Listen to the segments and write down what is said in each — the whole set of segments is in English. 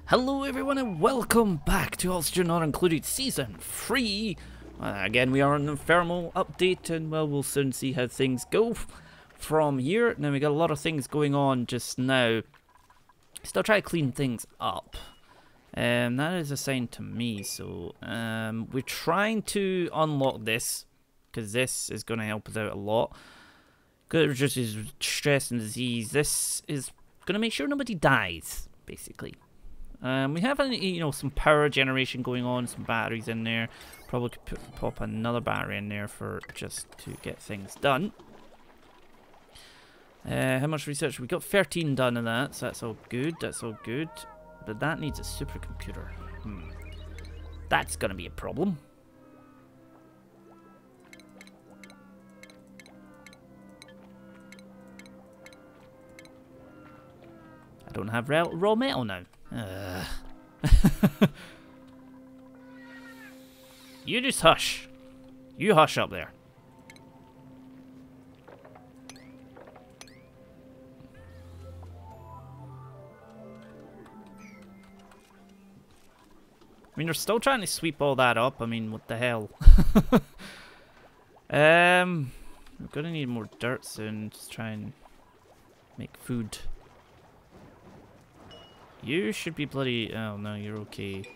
Hello everyone and welcome back to Oxygen Not Included Season 3. Again, we are on the thermal update and well, we'll soon see how things go from here. Now we got a lot of things going on just now. Still try to clean things up. That is assigned to me, so we're trying to unlock this because this is going to help us out a lot. Because just is stress and disease. This is going to make sure nobody dies, basically. We have, some power generation going on, some batteries in there. Probably could pop another battery in there for just to get things done. How much research? We got 13 done in that, so that's all good. That's all good. But that needs a supercomputer. That's gonna be a problem. I don't have raw metal now. You just hush. You hush up there. I mean, they're still trying to sweep all that up. I mean, what the hell? We're gonna need more dirt soon. Just try and make food. You should be bloody... Oh, no, you're okay.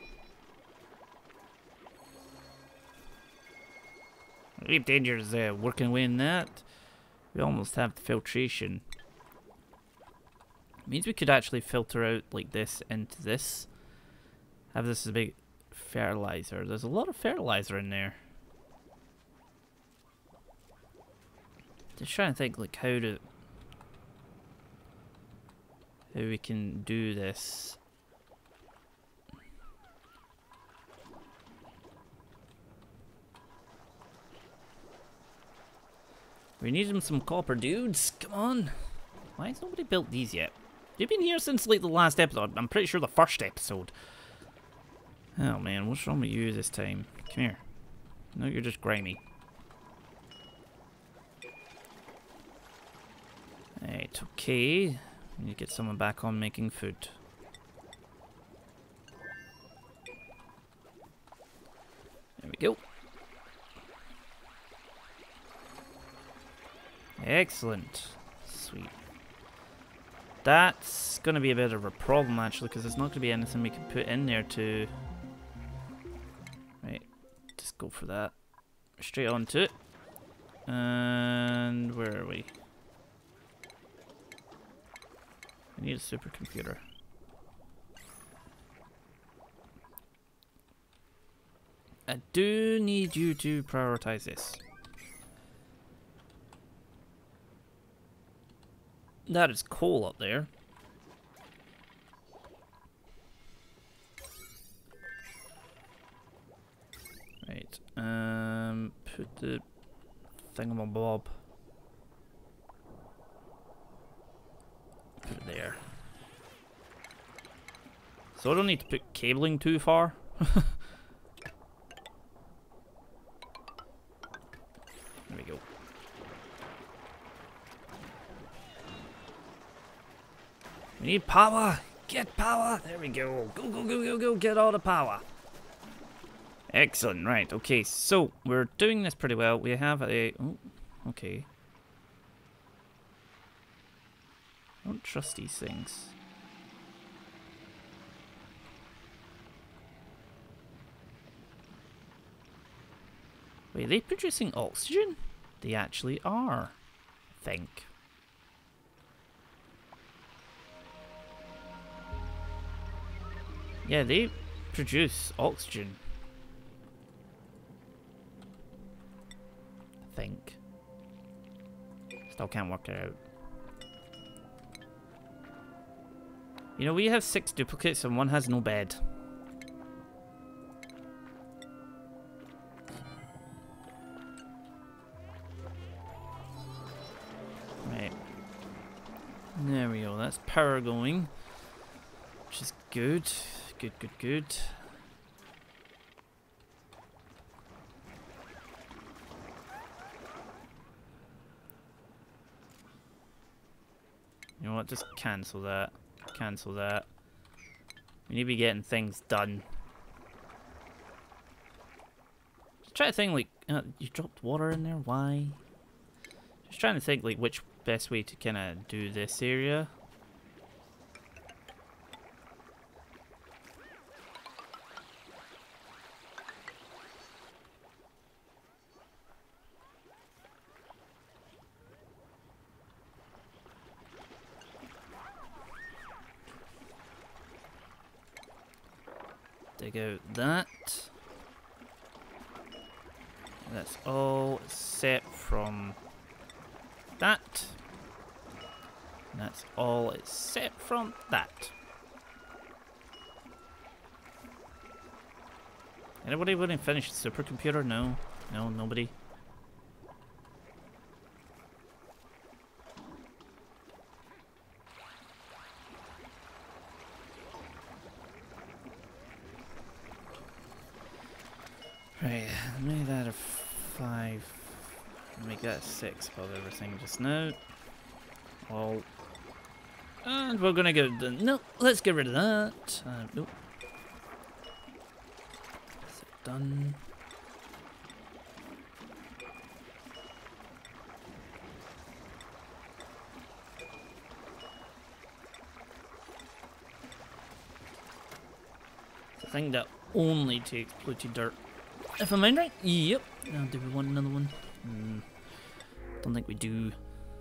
Deep Danger's working away in that. We almost have the filtration. Means we could actually filter out like this into this. Have this as a big fertilizer. There's a lot of fertilizer in there. Just trying to think like how we can do this. We need some copper, dudes. Come on. Why has nobody built these yet? You've been here since like the last episode. I'm pretty sure the first episode. Oh man, what's wrong with you this time? Come here. No, you're just grimy. Right, okay. We need to get someone back on making food. There we go. Excellent. Sweet. That's going to be a bit of a problem, actually, because there's not going to be anything we can put in there to... Right, just go for that. Straight on to it. And where are we? I need a supercomputer. I do need you to prioritize this. That is coal up there. Right. Put the thingamabob. Put it there. So I don't need to put cabling too far. There we go. We need power! Get power! There we go. Go, go, go, go, go. Get all the power. Excellent. Right. Okay. So we're doing this pretty well. We have a... Oh, okay. I don't trust these things. Wait, are they producing oxygen? They actually are, I think. Yeah, they produce oxygen. I think. Still can't work it out. You know, we have 6 duplicates and one has no bed. Right. There we go, that's power going. Which is good. Good, good, good. You know what, just cancel that. Cancel that. We need to be getting things done. Just try to think, like, you dropped water in there, why? Just trying to think, like, which best way to kind of do this area. Dig out that. That's all except from that. And that's all except from that. Anybody want to finish the supercomputer? No? No, nobody? Right, make that a 5. Make that a 6 above everything just now. All. And we're gonna go. No, let's get rid of that. Nope. Is it done? It's a thing that only takes polluted dirt. If I'm right? Yep. Now, do we want another one? Don't think we do.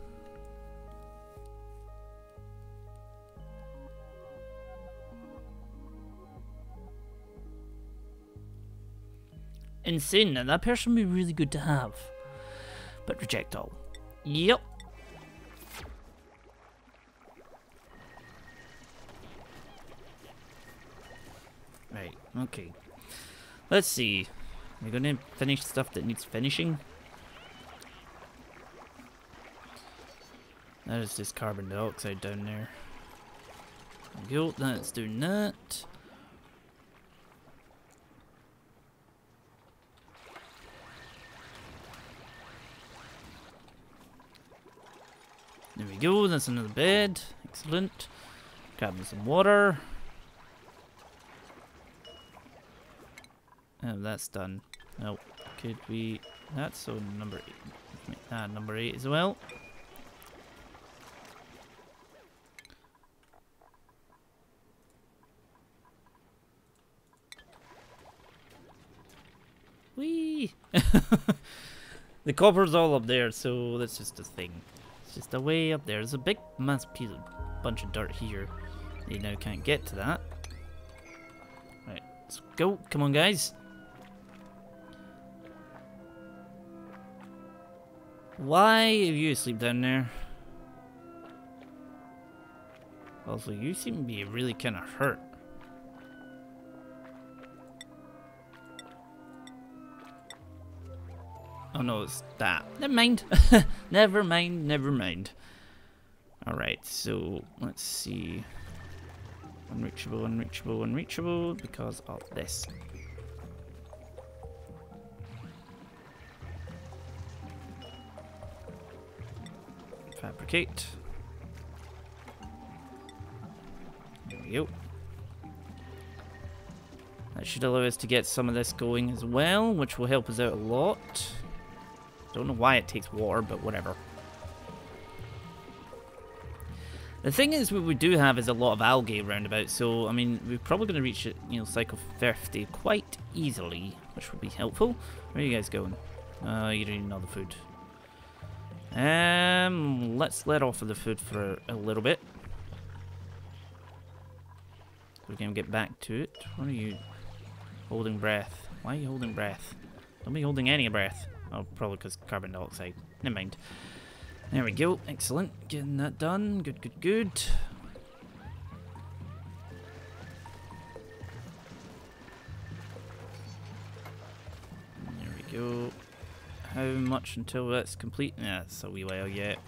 Insane. Now, that person would be really good to have. But reject all. Yep. Right. Okay. Let's see. We're gonna finish stuff that needs finishing. That is just carbon dioxide down there. There we go, that's doing that. There we go, that's another bed. Excellent. Grabbing some water. Oh, that's done. No, could we? That's so number 8. Make that number 8 as well. Whee! The copper's all up there, so that's just a thing. It's just a way up there. There's a big, massive piece of bunch of dirt here. You now can't get to that. Right, let's go. Come on, guys. Why are you asleep down there? Also, you seem to be really kind of hurt. Oh no, it's that. Never mind. Never mind, never mind. Alright, so let's see. Unreachable, unreachable, unreachable because of this. Fabricate. There we go. That should allow us to get some of this going as well, which will help us out a lot. Don't know why it takes water, but whatever. The thing is, what we do have is a lot of algae roundabout, so I mean, we're probably going to reach it, you know, cycle 50 quite easily, which will be helpful. Where are you guys going? You don't need another food. Let's let off of the food for a little bit. We can get back to it. What are you holding breath? Why are you holding breath? Don't be holding any breath. Oh, probably because carbon dioxide. Never mind. There we go. Excellent. Getting that done. Good, good, good. There we go. How much until that's complete? Yeah, it's a wee while yet.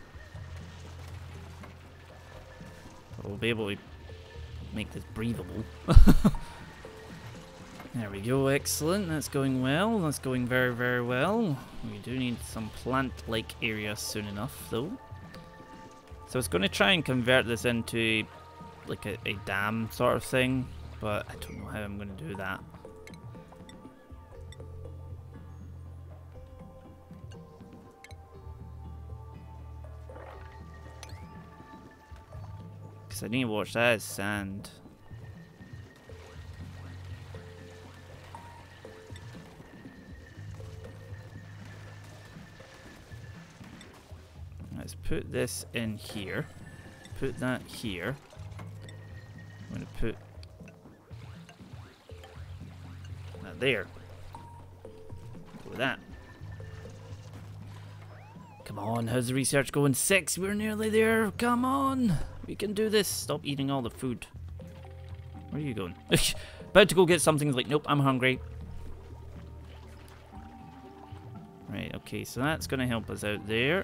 But we'll be able to make this breathable. There we go, excellent. That's going well. That's going very, very well. We do need some plant-like area soon enough, though. So it's going to try and convert this into like a dam sort of thing, but I don't know how I'm going to do that. Because I need to watch that as sand. Let's put this in here. Put that here. I'm going to put that there. Go with that. Come on, how's the research going? 6, we're nearly there. Come on. We can do this. Stop eating all the food. Where are you going? About to go get something. Like, nope, I'm hungry. Right, okay, so that's going to help us out there.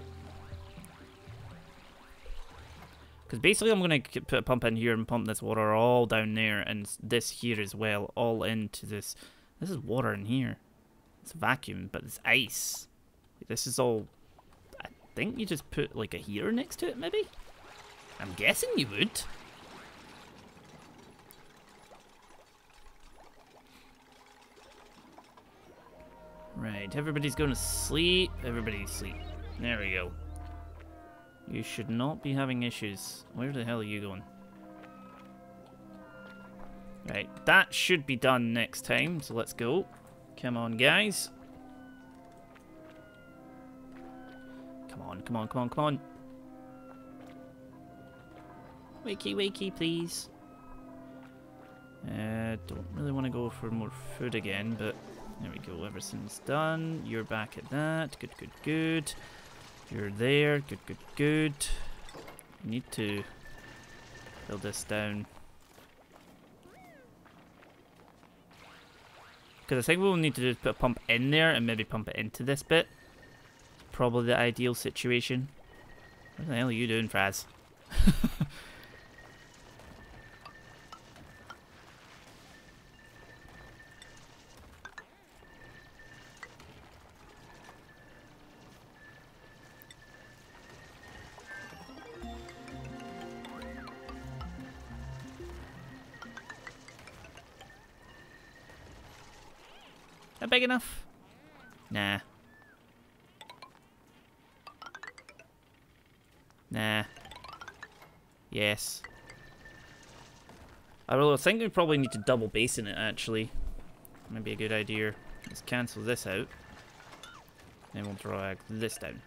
Because basically I'm going to put a pump in here and pump this water all down there and this here as well, all into this. This is water in here. It's a vacuum, but it's ice. This is all... I think you just put like a heater next to it, maybe? I'm guessing you would. Right, everybody's going to sleep. Everybody sleep. There we go. You should not be having issues. Where the hell are you going? Right, that should be done next time, so let's go. Come on, guys. Come on, come on, come on, come on. Wakey, wakey, please. Don't really want to go for more food again, but there we go. Everything's done. You're back at that. Good, good, good. You're there. Good, good, good. You need to build this down. Because I think what we'll need to do is put a pump in there and maybe pump it into this bit. Probably the ideal situation. What the hell are you doing, Fraz? That big enough? Nah. Nah. Yes. I really think we probably need to double basin it, actually. Maybe a good idea. Let's cancel this out. Then we'll drag this down.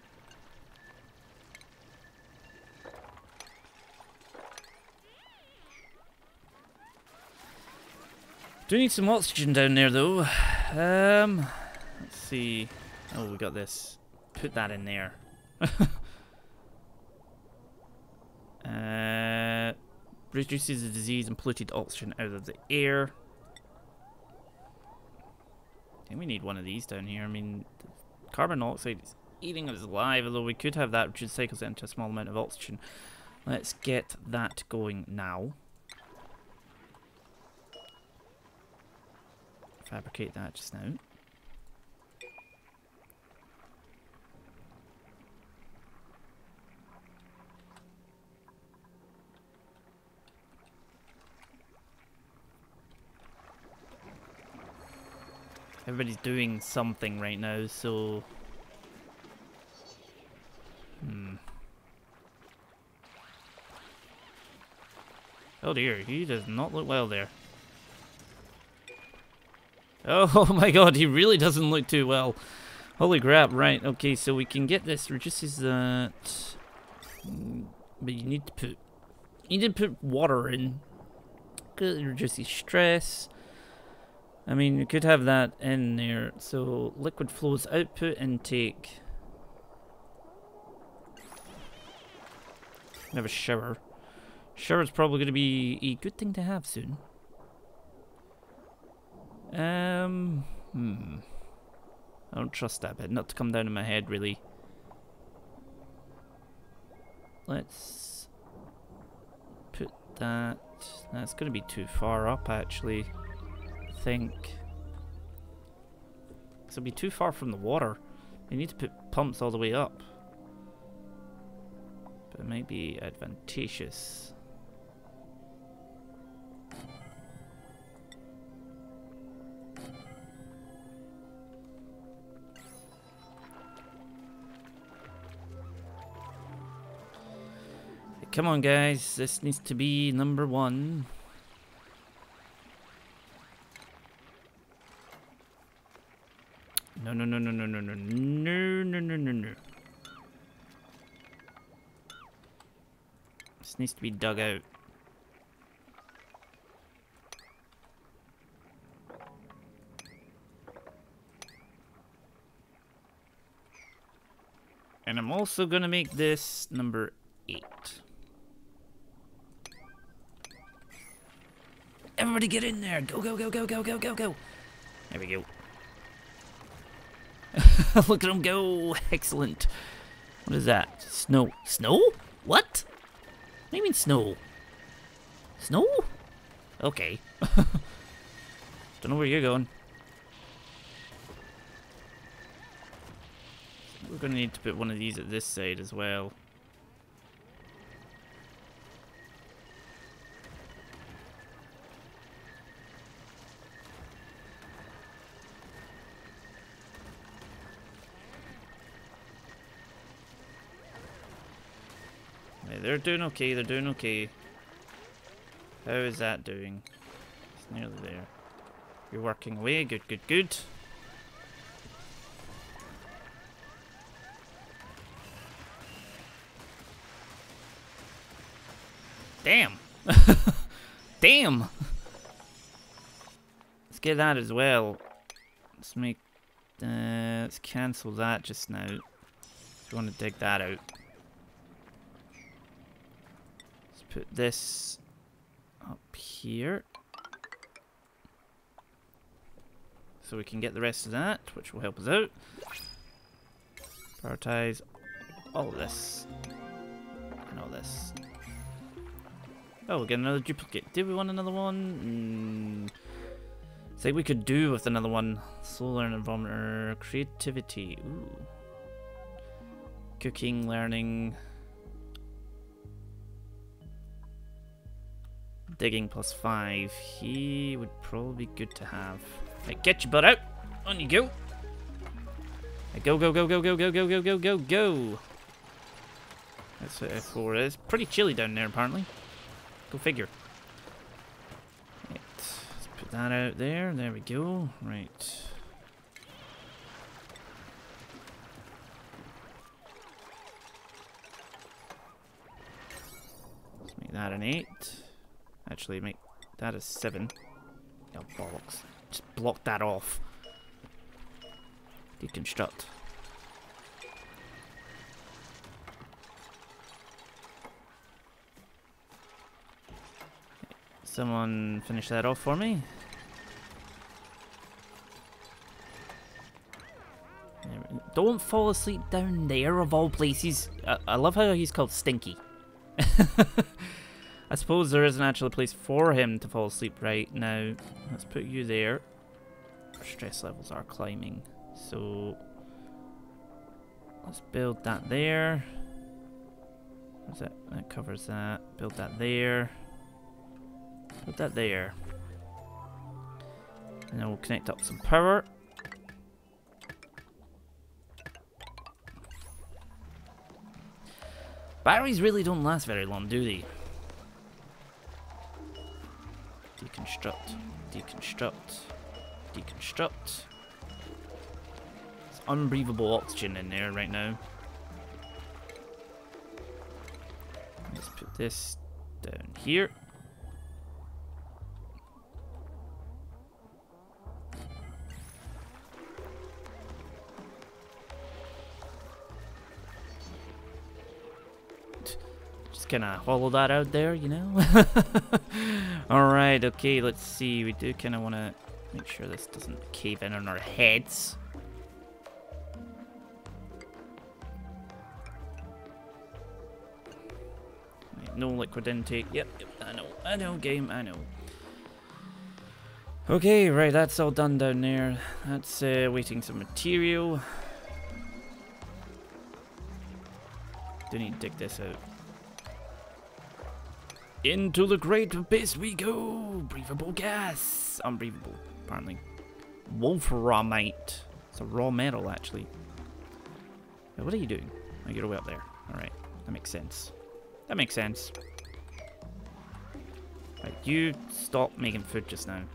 Do need some oxygen down there, though. Let's see. Oh, we got this. Put that in there. Reduces the disease and polluted oxygen out of the air. I think we need one of these down here. I mean, carbon dioxide is eating us alive, although we could have that, which recycles it into a small amount of oxygen. Let's get that going now. Fabricate that just now. Everybody's doing something right now, so... Oh dear, he does not look well there. Oh my god, he really doesn't look too well. Holy crap, right, okay, so we can get this, reduces that... But you need to put water in. Because it reduces stress. I mean, you could have that in there. So, liquid flows, output, intake. Have a shower. Shower's probably going to be a good thing to have soon. I don't trust that bit. Not to come down in my head, really. Let's put that. That's going to be too far up, actually. I think. It'll be too far from the water. You need to put pumps all the way up. But it might be advantageous. Come on, guys. This needs to be number 1. No, no, no, no, no, no, no, no, no, no, no, no. This needs to be dug out. And I'm also gonna make this number 8. Everybody get in there! Go, go, go, go, go, go, go, go! There we go. Look at him go! Excellent. What is that? Snow. Snow? What? What do you mean snow? Snow? Okay. Don't know where you're going. We're gonna need to put one of these at this side as well. Yeah, they're doing okay, they're doing okay. How is that doing? It's nearly there. You're working away, good, good, good. Damn! Damn! Let's get that as well. Let's make... let's cancel that just now. If you want to dig that out. Let's put this up here. So we can get the rest of that, which will help us out. Prioritize all of this. And all this. Oh, we get another duplicate. Did we want another one? Say we could do with another one. Solar and environment. Creativity. Ooh. Cooking, learning. Digging +5. He would probably be good to have. Right, get your butt out. On you go. Right, go, go, go, go, go, go, go, go, go, go, go. That's what F4 is. Pretty chilly down there, apparently. Go figure. Right, let's put that out there. There we go. Right. Let's make that an 8. Actually, make that a 7. Oh, bollocks. Just block that off. Deconstruct. Someone finish that off for me. Don't fall asleep down there, of all places. I love how he's called Stinky. I suppose there isn't actually a place for him to fall asleep right now. Let's put you there. Our stress levels are climbing. So let's build that there. What's that? That covers that. Build that there. Put that there. And then we'll connect up some power. Batteries really don't last very long, do they? Deconstruct. Deconstruct. Deconstruct. It's unbreathable oxygen in there right now. Let's put this down here. Kind of hollow that out there, you know. Alright, okay, let's see. We do kind of want to make sure this doesn't cave in on our heads. Right, no liquid intake. Yep, I know, game, I know. Okay, right, that's all done down there. That's waiting some material. Do need to dig this out. Into the great abyss we go! Breathable gas! Unbreathable, apparently. Wolframite. It's a raw metal, actually. What are you doing? Oh, you're way up there. Alright, that makes sense. That makes sense. Right, you stop making food just now.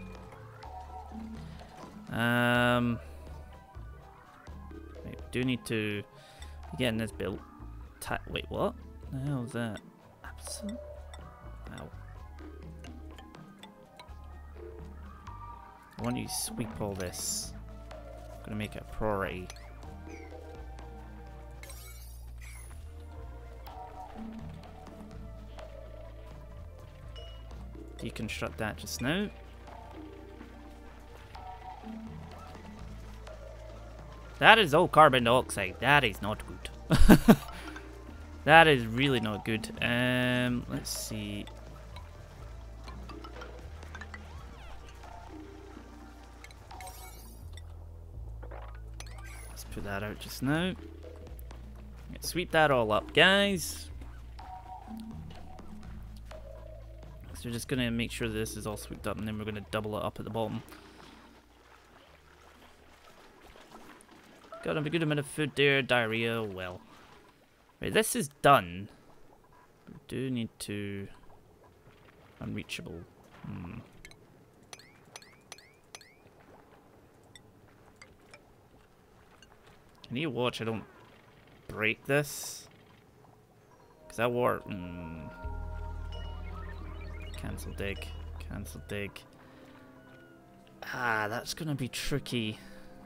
Right, we do need to be getting this built. Wait, what? The hell is that? Absolute. Wow. I want you to sweep all this. I'm gonna make it a priority. Deconstruct that just now. That is all carbon dioxide. That is not good. That is really not good. Let's see. Let's put that out just now. Sweep that all up, guys. So we're just gonna make sure that this is all swept up, and then we're gonna double it up at the bottom. Got a good amount of food there. Diarrhea, well. Right, this is done. We do need to... Unreachable. I need to watch I don't break this. Because that water... Cancel dig. Cancel dig. Ah, that's going to be tricky.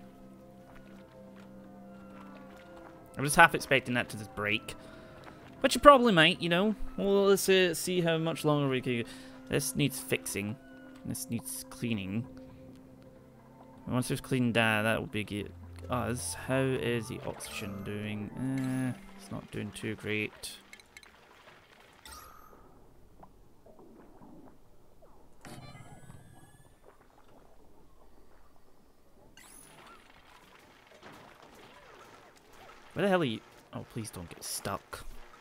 I was half expecting that to just break. Which it probably might, you know. Well, let's see how much longer we can... This needs fixing. This needs cleaning. Once it's cleaned that, that will be good. Us. How is the oxygen doing? It's not doing too great. Where the hell are you? Oh, please don't get stuck.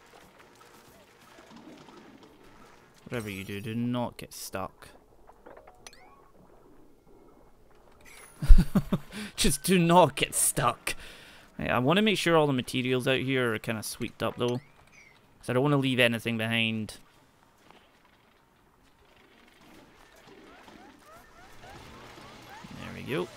Whatever you do, do not get stuck. Just do not get stuck. Right, I want to make sure all the materials out here are kind of swept up though. Because I don't want to leave anything behind. There we go.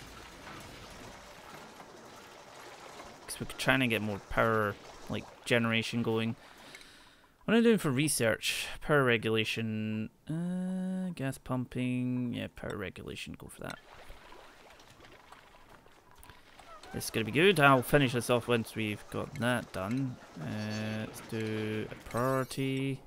We're trying to get more power, like, generation going. What am I doing for research? Power regulation. Gas pumping. Yeah, power regulation. Go for that. This is going to be good. I'll finish this off once we've got that done. Let's do a priority.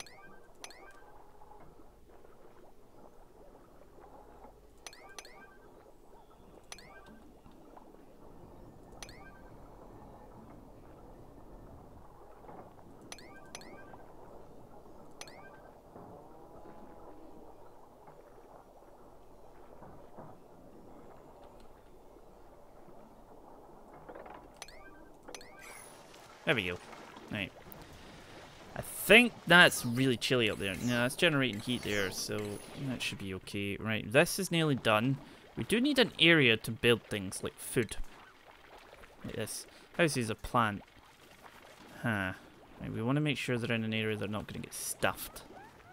There we go. Right. I think that's really chilly up there. No, it's generating heat there, so that should be okay. Right, this is nearly done. We do need an area to build things like food. Like this. House is a plant. Huh. Right, we want to make sure they're in an area they're not going to get stuffed.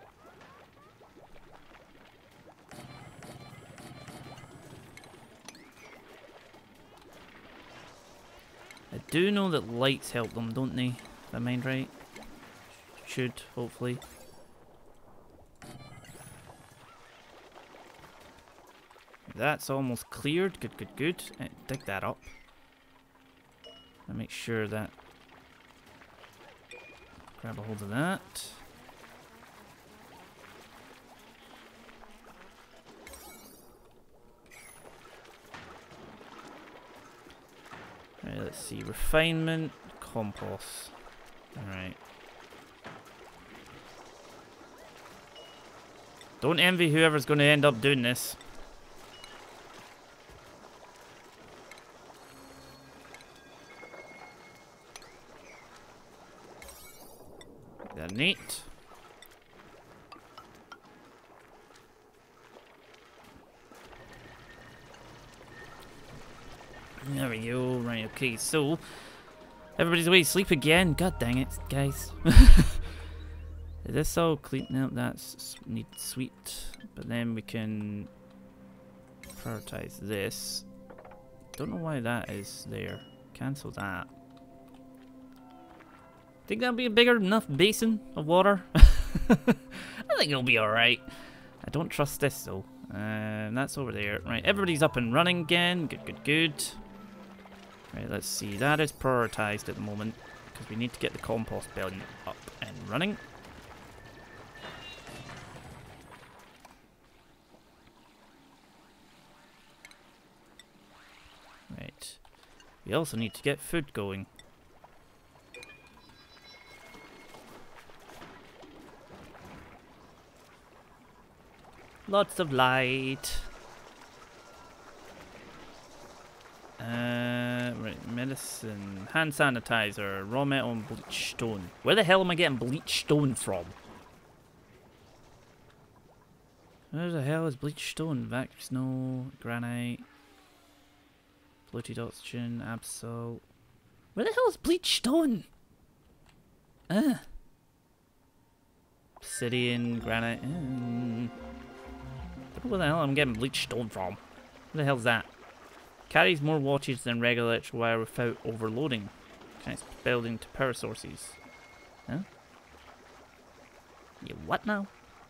I do know that lights help them, don't they? If I mind right? Should, hopefully. That's almost cleared. Good, good, good. Dig that up. And make sure that... Grab a hold of that. Right, let's see. Refinement, compost. Alright. Don't envy whoever's going to end up doing this. That neat. There we go. Right, okay, so Everybody's away, sleep again. God dang it, guys. Is this all clean? No, that's need sweet. But then we can prioritize this. Don't know why that is there. Cancel that. Think that'll be a bigger enough basin of water? I think it'll be alright. I don't trust this though. That's over there. Right, everybody's up and running again. Good, good, good. Right, let's see. That is prioritized at the moment because we need to get the compost bin up and running. Right. We also need to get food going. Lots of light. Right, medicine, hand sanitizer, raw metal and bleach stone. Where the hell am I getting bleach stone from? Where the hell is bleach stone? Vac snow, granite, floated oxygen, absol. Where the hell is bleach stone? Obsidian, granite. Don't know where the hell I'm getting bleach stone from. Where the hell's that? Carries more wattage than regular electrical wire without overloading. Connects building to power sources. Huh? You what now?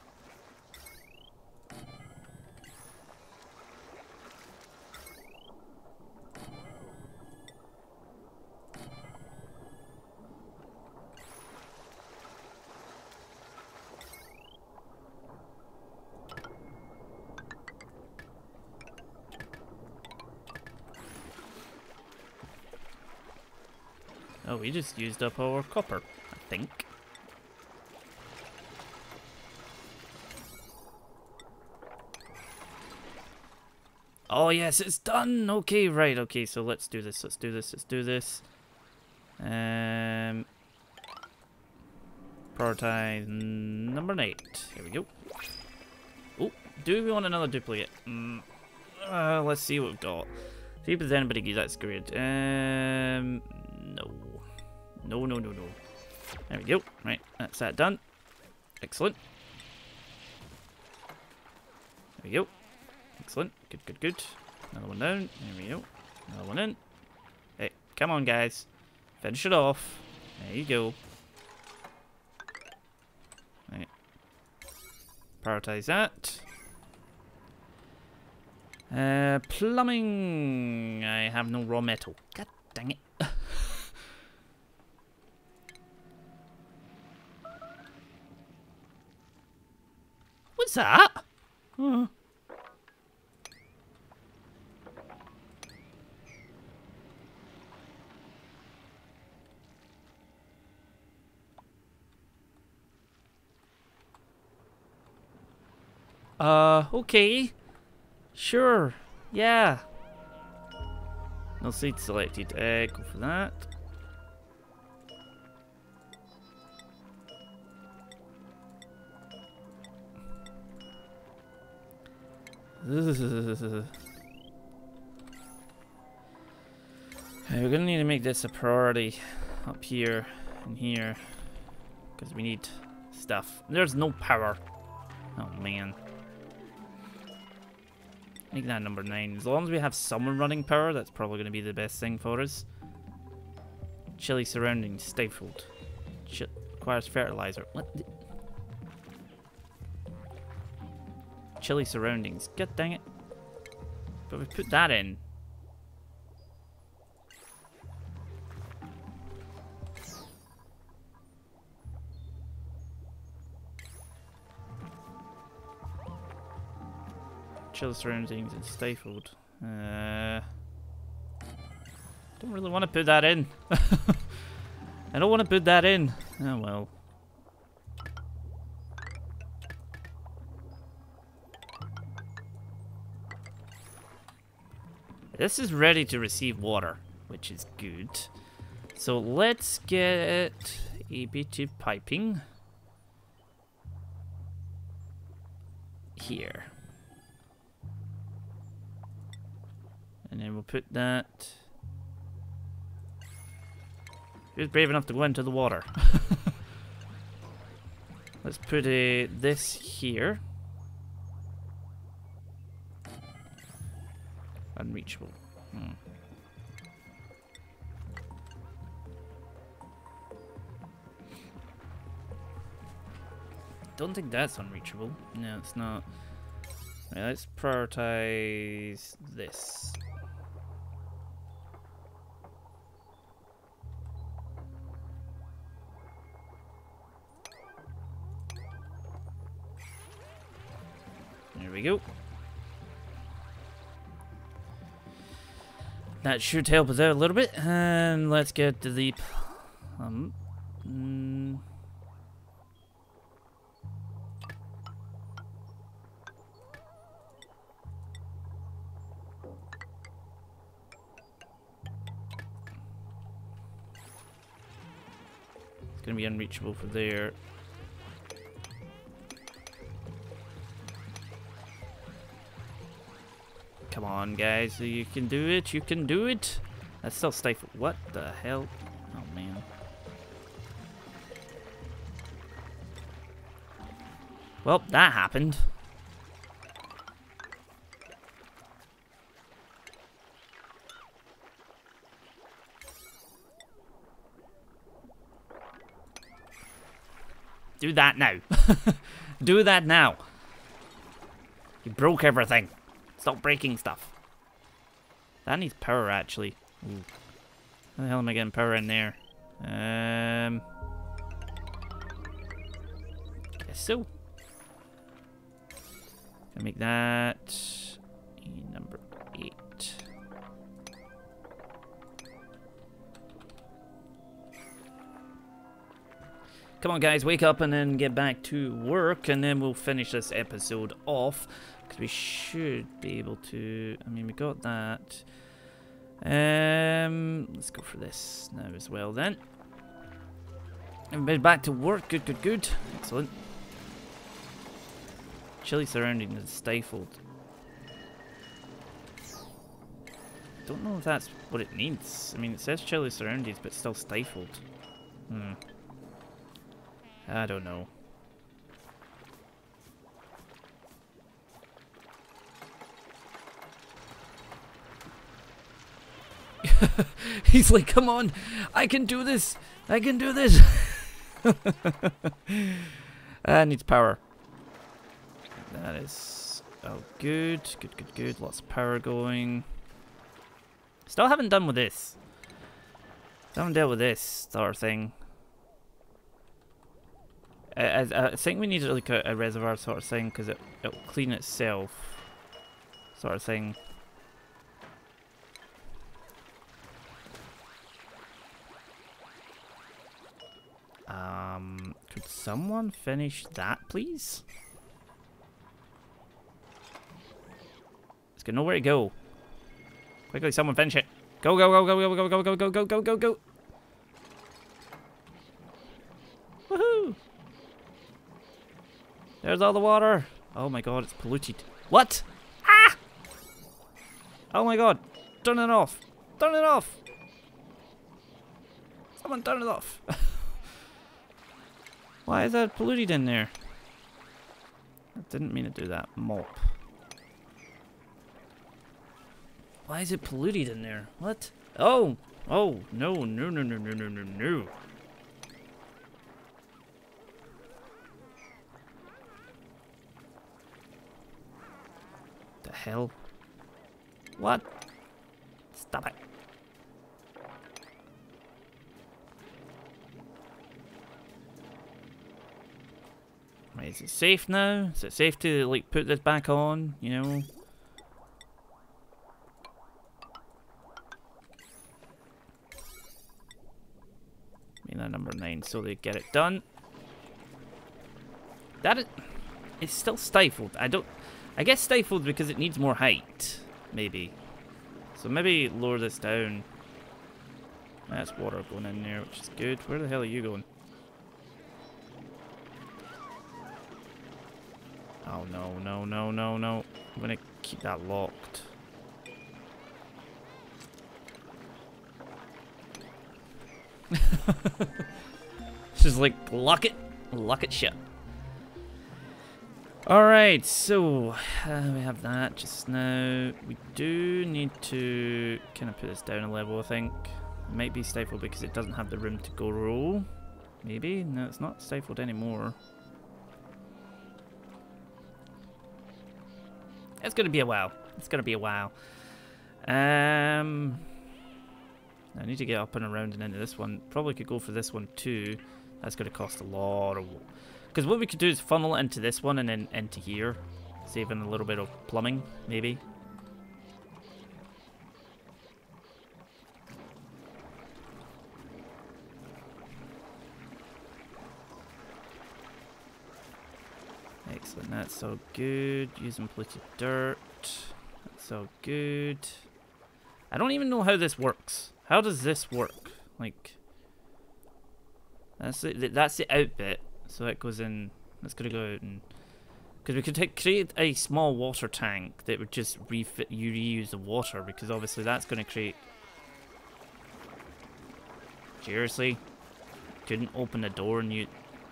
Oh, we just used up our copper, I think. Oh yes, it's done! Okay, right, okay, so let's do this, let's do this, let's do this. Prioritize number 8. Here we go. Oh, do we want another duplicate? Let's see what we've got. See if there's anybody good, that's great. No. No, no, no, no. There we go. Right, that's that done. Excellent. There we go. Excellent. Good, good, good. Another one down. There we go. Another one in. Hey, come on, guys. Finish it off. There you go. Right. Prioritize that. Plumbing. I have no raw metal. God dang it. What's that? Oh. Okay. Sure. Yeah. No seed selected. Go for that. We're gonna need to make this a priority up here and here because we need stuff. There's no power. Oh man. Make that number 9. As long as we have someone running power, that's probably going to be the best thing for us. Chilly surroundings, stifled. Requires fertilizer. What? Chilly surroundings. God dang it. But we put that in. Chill surroundings and stifled. Don't really want to put that in. I don't want to put that in. Oh well. This is ready to receive water, which is good. So let's get a bit of piping here. And then we'll put that Who's brave enough to go into the water? Let's put this here. Unreachable. Don't think that's unreachable. No, it's not. Right, let's prioritize this. There we go. That should help us out a little bit. And let's get to the... It's going to be unreachable for there. Come on, guys. You can do it. You can do it. That's still stifled. What the hell? Oh, man. Well, that happened. Do that now. Do that now. You broke everything. Stop breaking stuff. That needs power, actually. Ooh. How the hell am I getting power in there? Guess so. Gonna make that number 8. Come on, guys, wake up and then get back to work, and then we'll finish this episode off. Because we should be able to... I mean, we got that. Let's go for this now as well, then. Everybody back to work. Good, good, good. Excellent. Chilly surrounding is stifled. Don't know if that's what it needs. I mean, it says chilly surroundings, but still stifled. I don't know. He's like, come on, I can do this. I can do this. Needs power. That is, oh, good, good, good, good. Lots of power going. Still haven't done with this. Still haven't dealt with this sort of thing. I think we need like a reservoir sort of thing, because it'll clean itself sort of thing. Could someone finish that, please? It's got nowhere to go. Quickly, someone finish it. Go, go, go, go, go, go, go, go, go, go, go, go. Woohoo! There's all the water. Oh my god, it's polluted. What? Ah! Oh my god. Turn it off. Turn it off. Someone turn it off. Why is that polluted in there? I didn't mean to do that. Mop. Why is it polluted in there? What? Oh! Oh, no, no, no, no, no, no, no, no. The hell? What? Stop it. Right, is it safe now? Is it safe to, like, put this back on, you know? That number 9, so they get it done. It's still stifled. I guess stifled because it needs more height, maybe. So maybe lower this down. That's water going in there, which is good. Where the hell are you going? Oh no, no, no, no, no. I'm gonna keep that locked. Just like, lock it shut. Alright, so we have that just now. We do need to kind of put this down a level, I think. It might be stifled because it doesn't have the room to grow. Maybe? No, it's not stifled anymore. It's gonna be a while. It's gonna be a while. I need to get up and around and into this one. Probably could go for this one too. That's gonna cost a lot of... Because what we could do is funnel it into this one and then into here. Saving a little bit of plumbing, maybe. Excellent, that's all good. Using plated dirt. That's all good. I don't even know how this works. How does this work? Like... That's the out bit. So that goes in. That's gonna go out and because we could create a small water tank that would just reuse the water because obviously that's gonna create. Seriously, couldn't open the door and you.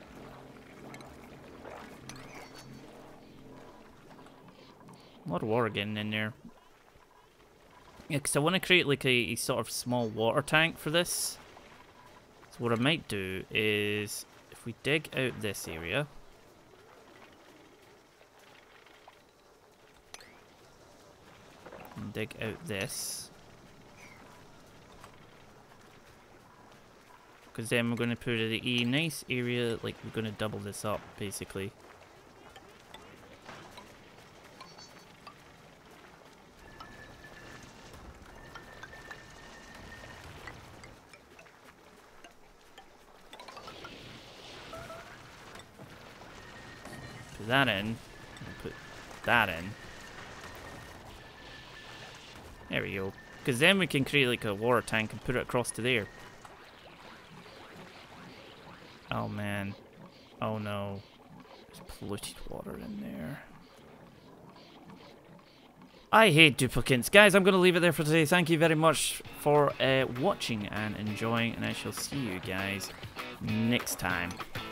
A lot of water getting in there. Yeah, because I want to create like a sort of small water tank for this. So what I might do is. If we dig out this area, and dig out this, because then we're going to put a nice area, like we're going to double this up basically. That in, put that in. There we go. Because then we can create like a water tank and put it across to there. Oh man. Oh no. There's polluted water in there. I hate duplicates. Guys, I'm going to leave it there for today. Thank you very much for watching and enjoying. And I shall see you guys next time.